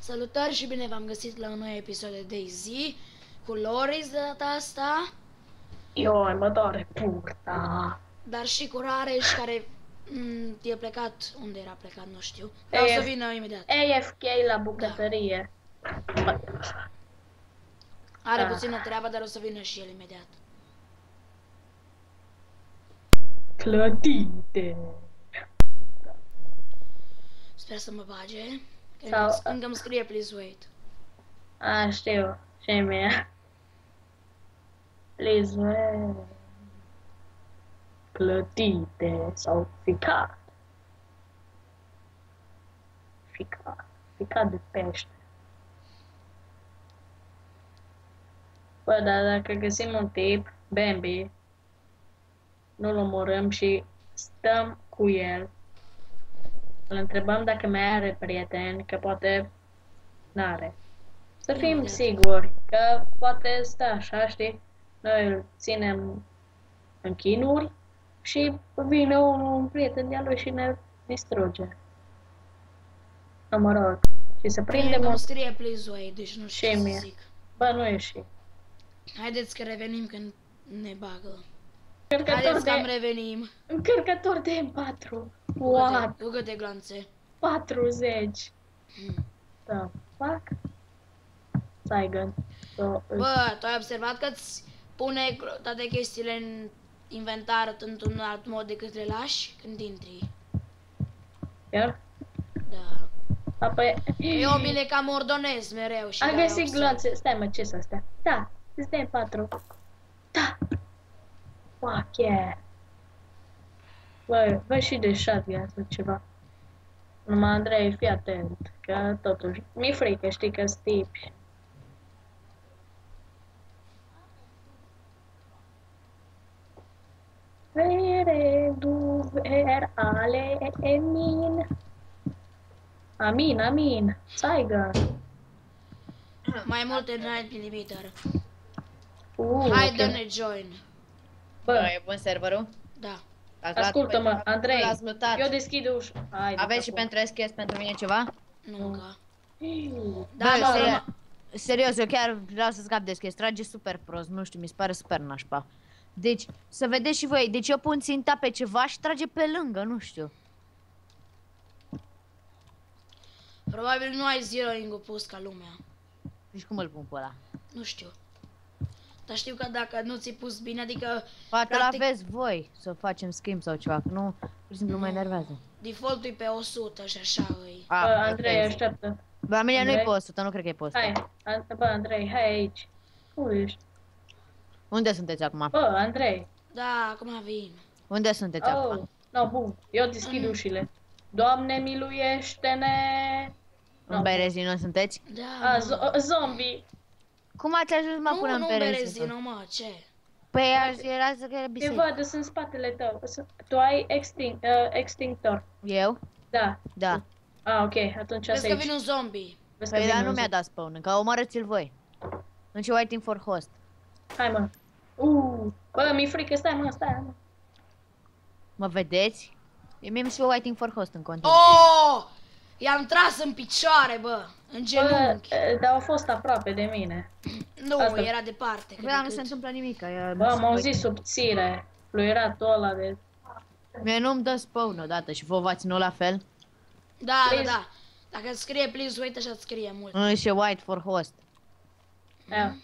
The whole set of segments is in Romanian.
Salutări și bine v-am găsit la un nou episod de DayZ cu Loris de data asta. Eu mă doare purta. Dar și cu Rareș care e plecat, unde era plecat, nu știu. Dar o să vină imediat. AFK la bucătărie. Are puțină treabă, dar o să vină și el imediat. Clădite. Sper să mă bage. Sau- Încă îmi scrie please wait. A, știu. Ce mie? Please, clădite sau ficat. Ficat de pește. Bă, dar dacă găsim un tip, Bambi, nu-l omorâm și stăm cu el. Îl întrebăm dacă mai are prieteni, că poate n-are. Să fim siguri că poate stă așa, știi? Noi îl ținem în chinuri și vine un prieten de-a lui și ne distruge. Nu, mă rog. Și să prindem Îmi scrie please wait, deci nu știu Ce ce mie? să zic. Bă, nu ieși. Haideți că revenim când ne bagă. Încărcător Haideți că am de... revenim. Încărcător de M4. What? Cu câte glanțe? 40. The fuck? Saigon. Bă, tu ai observat că îți pune toate chestiile în inventar într-un alt mod decât le lași când intri? Iar? Da. Apoi... Eu mi le cam ordonez mereu și Am de-aia găsit observ. gloanțe. Stai mă, ce-s astea? Da, îți dai 4. Da. Fuck yeah. Bă și de shotgun sau ceva. Numai Andrei, fii atent, că totuși mi-e frică, știi că-s tipi. Vere duver ale emin. Amin. Saigon. Mai multe Night Limiter. Ok. Hai, dă-ne join. Bă, E bun serverul? Da. ascultă-mă, Andrei, L-ați mutat. eu deschid ușa. Aveți și pentru SKS pentru mine ceva? Nu încă. Da, Da, serios, eu chiar vreau să scap de SKS. Trage super prost, nu știu, mi se pare super nașpa. Deci, să vedeți și voi, deci eu pun ținta pe ceva și trage pe lângă, nu știu. Probabil nu ai zeroing-ul pus ca lumea. Deci cum îl pun pe ăla? Nu știu. Dar știu că dacă nu ți-ai pus bine, adică Poate practic, l-aveți voi să facem schimb sau ceva, că nu, pur și simplu mă enervează. default-ul e pe 100 și așa îi. Bă, Andrei, așteaptă. Bă, la mine nu-i Andrei? pe 100, nu cred că e pe 100. Hai, bă, Andrei, hai aici. Unde ești? Unde sunteți acum? Bă, Andrei. Da, acum vin. Unde sunteți acum? Oh, no, bun. Eu deschid ușile. Doamne, miluiește-ne! În Berezino sunteți? Da, A, mă. zombie. Cum ați ajuns mă până în nu Berezino? Berezino, mă, ce? Păi era să că era Te biserică. văd, sunt în spatele tău. Tu ai extinctor. Eu? Da. Da. Ah, ok, atunci Vezi asta că aici. vine un zombie. Vezi că Păi vine dar nu un mi-a dat spawn, încă omorâți-l voi. Deci waiting for host. Hai, mă. Bă, mi-e frică, stai, mă. Mă vedeți? Mie mi se waiting for host în continuu. Oh! I-am tras în picioare, bă, în Bă, genunchi. dar au fost aproape de mine. Nu, asta- era departe. Bă, dar nu se întâmplă nimic. Bă, am auzit subțire. Fluieratul ăla de... Mie nu-mi dă spawn odată și vă v-ați nu la fel? Da, Please. da. Dacă îți scrie please wait, așa îți scrie mult. Nu și wait for host. Ia.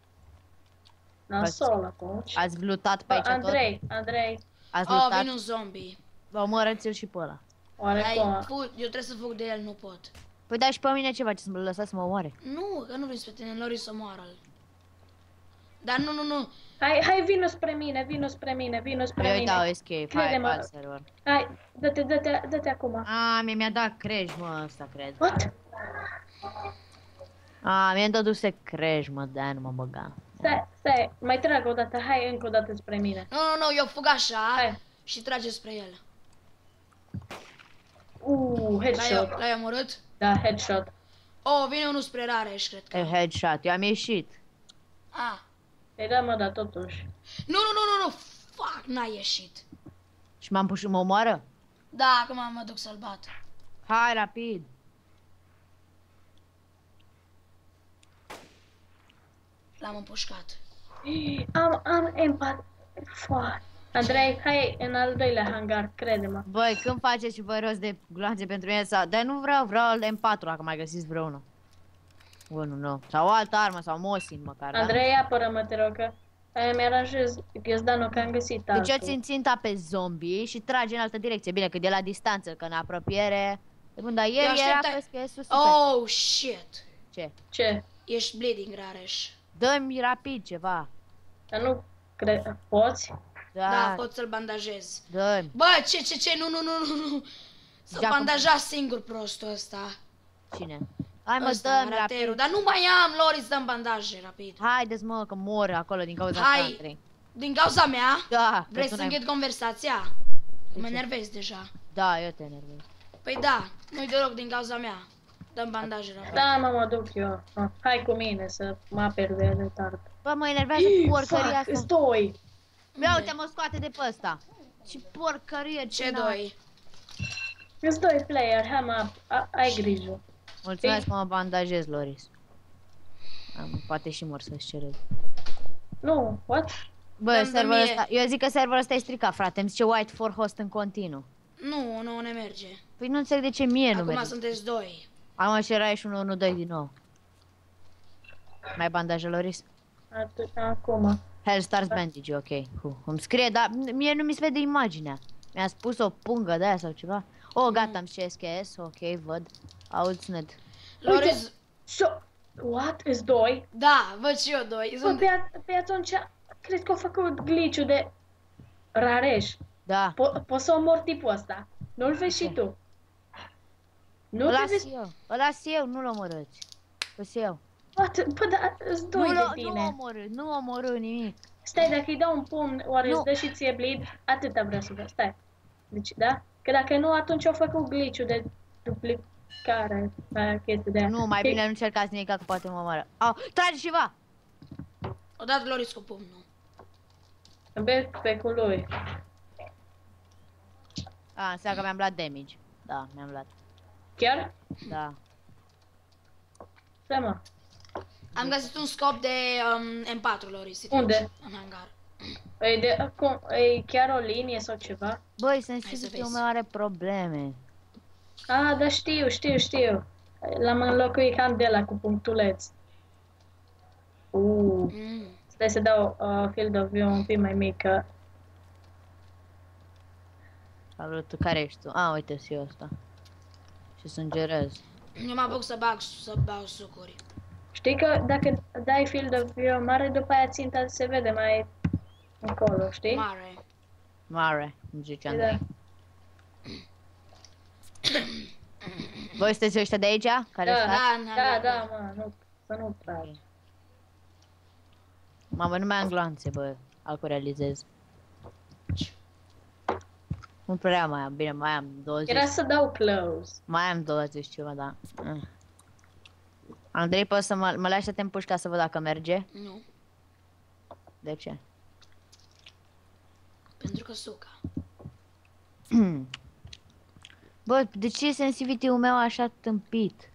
Nasol atunci. Ați glutat pe Bă, aici tot? Andrei, Ați Oh, glutat? vine un zombie. Vă omorâți-l și pe ăla. oarecum. Eu trebuie să fug de el, nu pot. Păi da și pe mine ceva, ce să mă lăsați să mă omoare. Nu, că nu vrei să pe tine, Lori să moară. Dar nu. Hai, vino spre mine, Eu îi dau escape, hai Crede-mă. pe alt server. Hai, dă-te acum. A, mi-a dat crash, mă, ăsta cred. What? A, mi-a introduse crash, mă, de-aia nu mă băga. Stai, mai trag o dată, hai încă o dată spre mine. Nu, eu fug așa Hai. și trage spre el. Headshot. L-ai omorât? Da, headshot. Oh, vine unul spre Rareș, cred că. E headshot, eu am ieșit. Ah. Păi da, mă, dar totuși. Nu. Fuck, n-a ieșit. Și m-am pus și mă omoară? Da, acum mă duc să-l bat. Hai, rapid. L-am împușcat. Am empat. Fuck. Andrei, hai în al doilea hangar, crede-mă. Băi, când faceți și voi rost de gloanțe pentru mine sau... Dar nu vreau M4 dacă mai găsiți vreunul. Unul nou. Sau o altă armă, sau Mosin măcar, da? Andrei, apără-mă, te rog, că aia mi-aranjez ghiozdanul că am găsit Deci eu altul. țin ținta pe zombie și trage în altă direcție. Bine, că de la distanță, că în apropiere... Bun, dar el era așteptai- pe super. Oh, shit. Ce? Ce? Ești bleeding, Rareș. Dă-mi rapid ceva. Dar nu cred... Poți? Da, pot să-l bandajez. Dă-mi. Bă, ce, nu. Să Ia cum- bandaja singur prostul ăsta. Cine? Hai mă, Ăsta, dă-mi raterul. rapid. Dar nu mai am, Loris, dăm bandaje, rapid. Haideți mă, că mor acolo din cauza Hai. Sandrei. Din cauza mea? Da, Vrei că tu să n-ai- închid conversația? De Mă ce? enervezi deja. Da, eu te enervez. Păi da, nu-i deloc din cauza mea. Dăm bandaje, rapid. Da, mă duc eu. Hai cu mine să mă aperi de retard. Bă, mă enervează porcăria Fuck, îs asta. doi. Ia uite, mă scoate de pe ăsta. Ce porcărie, Ce n-am. doi? Îs doi player, hai mă, ai grijă. Mulțumesc că mă bandajez, Loris. Poate și mor să-ți cerez. Nu, what? Bă, Dăm de serverul mie. ăsta, eu zic că serverul ăsta e stricat, frate. Îmi zice white for host în continuu. Nu ne merge. Păi nu înțeleg de ce mie nu Acum merge. sunteți doi. Am și era și 1-1-2 din nou. Mai bandaje, Loris? Acum. Hell Stars Bandage, ok. Îmi scrie, dar mie nu mi se vede imaginea. Mi-a spus o pungă de aia sau ceva. Oh, gata, am și SKS, ok, văd. Aud sunet. Loris, So, what? Îs doi? da, văd și eu doi. Bă, Sunt... pe atunci, cred că au făcut glitch-ul de Rareș. Da. Poți să omor tipul ăsta. Nu-l vezi și tu. Nu Îl te las vezi? eu. Îl las eu, nu-l omorâți. Îs eu. What? Bă, da, îs doi de Nu tine. omorâ, nu omorâ nimic. Stai, dacă îi dau un pumn, oare Nu. îți dă și ție bleed? Atâta vreau să văd. Stai. Deci, da? Că dacă nu, atunci au făcut glitch-ul de duplicare. Aia chestia de aia. Nu, mai bine nu încercați nimic, că poate mă omoară. Au, trage ceva! O dat Loris cu pumnul. Backpack-ul lui. A, înseamnă că mi-am luat damage. Da, mi-am luat. Chiar? Da. Stai, mă. Am găsit un scop de M4, Loris. Unde? În hangar. E chiar o linie sau ceva? Băi, să sensibilul vezi. meu are probleme. Ah, da, știu. L-am înlocuit candela cu punctuleț. Mm. Stai să dau field of view un pic mai mică. Salut, care ești tu? A, uite, și eu ăsta. Și sângerez. Eu mă apuc să bag sucuri. Știi că dacă dai field of view mare, după aia ținta se vede mai încolo, știi? Mare. Mare, îmi zice Da. Andrei. Voi sunteți ăștia de aici? Care Da, stați? da, mă, nu, să nu tragi. Mamă, nu mai am gloanțe, bă. Acum realizez. Nu prea mai am, bine, mai am 20. Era să dau close. Mai am 20 ceva, da. Andrei, poți să mă lași să te împuși ca să văd dacă merge? Nu. De ce? Pentru că suca. Bă, de ce e sensitivity-ul meu așa tâmpit?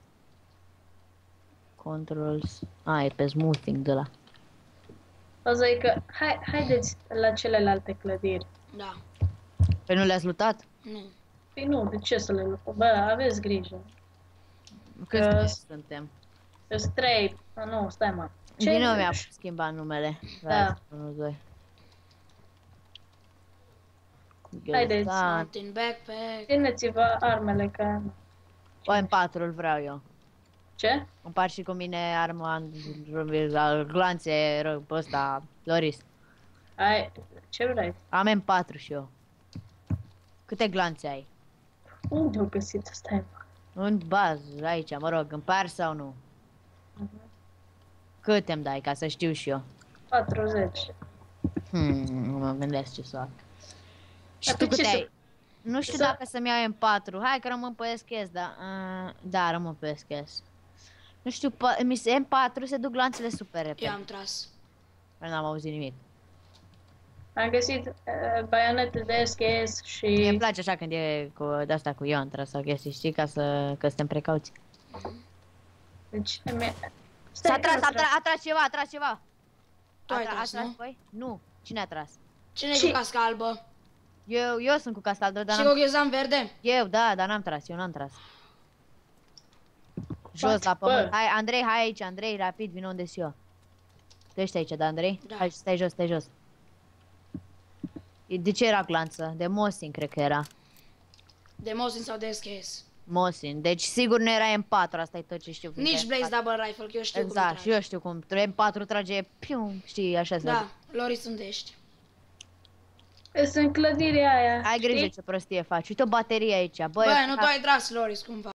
Controls... A, e pe smoothing de la. O să zic că haideți la celelalte clădiri. Da. Păi nu le-ați lutat? Nu. Păi nu, de ce să le luăm? Bă, aveți grijă. Câți suntem? Sunt trei. Nu, stai, mă. Din nou mi-a schimbat numele. Da. 1, 2. Haideți. Mountain backpack. Țineți-vă armele că... O M4 îl vreau eu. Ce? Împart și cu mine arma, gloanțe, ăsta, Loris. Ce vrei? Am M4 și eu. Câte gloanțe ai? Unde au găsit? Stai, mă. În bază, aici, mă rog, împari sau nu? Cât îmi dai, ca să știu și eu? 40. Mă gândesc ce să fac. Și tu Atunci câte ce ai? Nu știu să- dacă să-mi iau M4. Hai că rămân pe SKS, da. Da, rămân pe SKS. Nu știu, M4 se duc gloanțele super repede. Eu am tras. Păi n-am auzit nimic. Am găsit baionete de SKS și... Mie îmi place așa când e cu de-asta cu Iontra sau chestii, știi, că suntem precauți. Deci... S-a tras, a tras ceva, a tras ceva. Tu ai tras, tras nu? voi? Nu. Cine a tras? Cine e Și- cu casca albă? Eu sunt cu casca albă, dar Și n-am... cu ghezan verde? Eu, da, dar n-am tras, eu n-am tras. Jos Faci la pământ. păr. Hai, Andrei, hai aici, Andrei, rapid, vino unde sunt eu. Tu ești aici, da, Andrei? Da. Hai, stai jos, stai jos. De ce era glanță? De Mosin, cred că era. De Mosin sau de SKS? Mosin. Deci sigur nu era M4, asta e tot ce știu. fiindcă Nici Blaze Double Rifle, că eu știu cum Exact, trage. și eu știu cum. M4 trage, pium, știi, așa se vede. Da, Loris, unde ești? Sunt în clădirea aia. Ai grijă știi? ce prostie faci. Uite o baterie aici. Băi, Bă, nu tu ai tras, Loris, cumva.